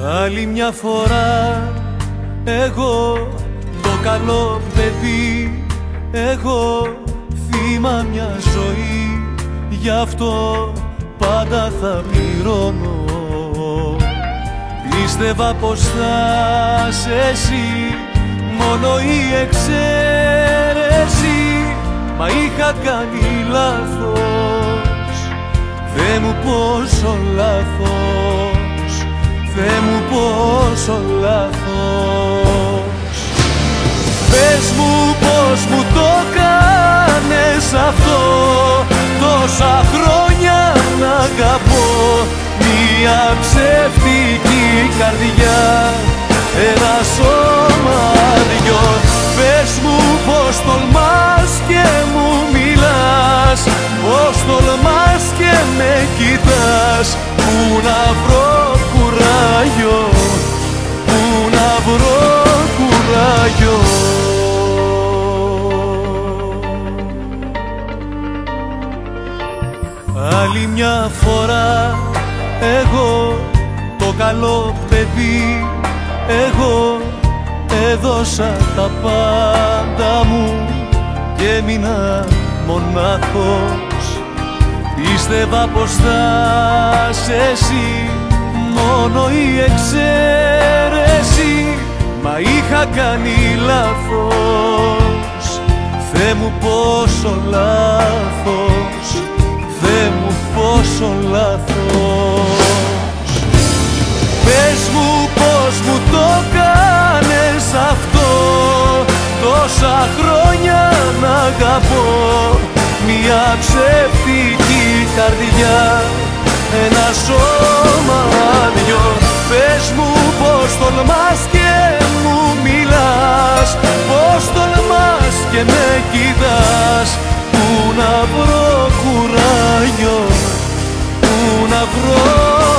Άλλη μια φορά εγώ το καλό παιδί, εγώ θύμα μια ζωή, γι' αυτό πάντα θα πληρώνω. Πίστευα πως θα είσαι εσύ, μόνο η εξαίρεση, μα είχα κάνει λάθος. Θεέ μου πόσο λάθος, Θεέ μου πόσο λάθος. Πες μου πως μου το κάνες αυτό, τόσα χρόνια να αγαπώ μια ψεύτικη καρδιά, ένα σώμα δυο. Πες μου πως τολμάς και μου μιλάς, πως τολμάς και με κοιτάς. Πού να βρω κουράγιο, πού να βρω κουράγιο. Άλλη μια φορά εγώ το καλό παιδί, εγώ έδωσα τα πάντα μου και έμεινα μονάχος. Πίστευα πως θα είσαι εσύ, μόνο η εξαίρεση, μα είχα κάνει λάθος. Θεέ μου πόσο λάθος, Θεέ μου πόσο λάθος. Πες μου πως μου το κάνες αυτό, τόσα χρόνια να αγαπώ μια ψεύτικη καρδιά, ένα σώμα δυο. Πες μου πως τολμάς και μου μιλάς, πως τολμάς και με κοιτάς. Πού να βρω κουράγιο, πού να βρω